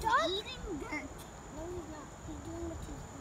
He's eating dirt. No, he's not. He's doing what he's